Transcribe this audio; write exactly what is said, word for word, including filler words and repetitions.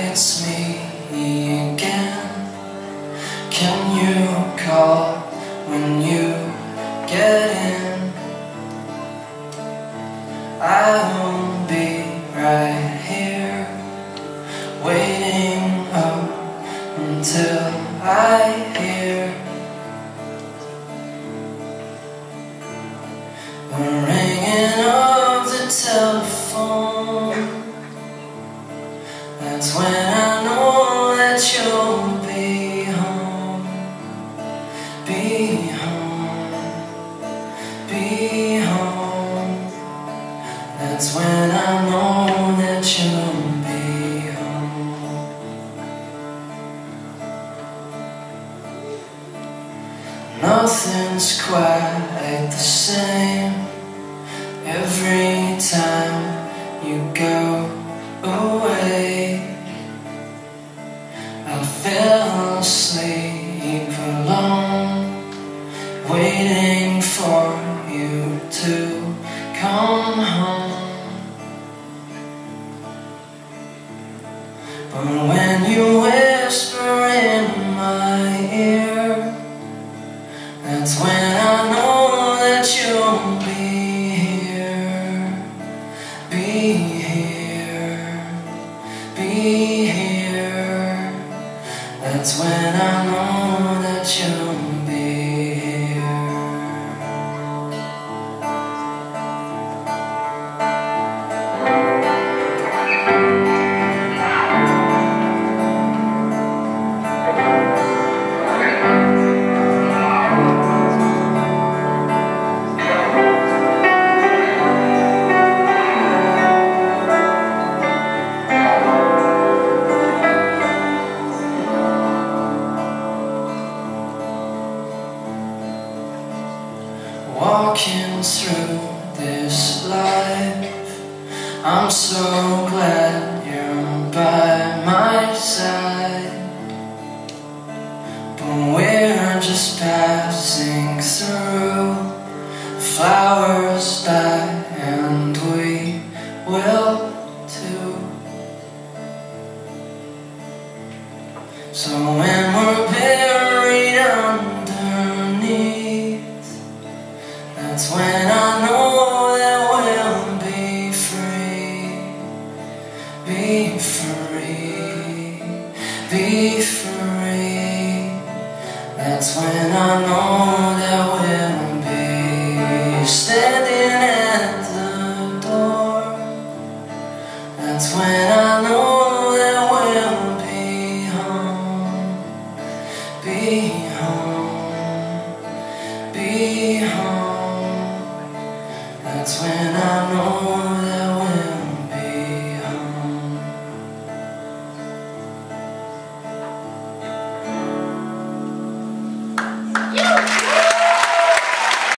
it's me again. Can you call when you get in? I'll be right here, waiting up until I hear the ringing of the telephone. That's when I know that you'll be home. Be home, be home. That's when I know that you'll be home. Nothing's quite the same every time you go away. I fell asleep alone, waiting for you to come home. But when you whisper in my ear, that's when I know that you'll be here. Be here, be here. That's when I know that you'll be here. Walking through this life, I'm so glad you're by my side. But we're just passing through. Flowers die and we will too. So when we're buried underneath, that's when I know that we'll be free. Be free, be free. That's when I know that we'll be standing at the door. That's when I know that we'll be home. Be home, be home. That's when I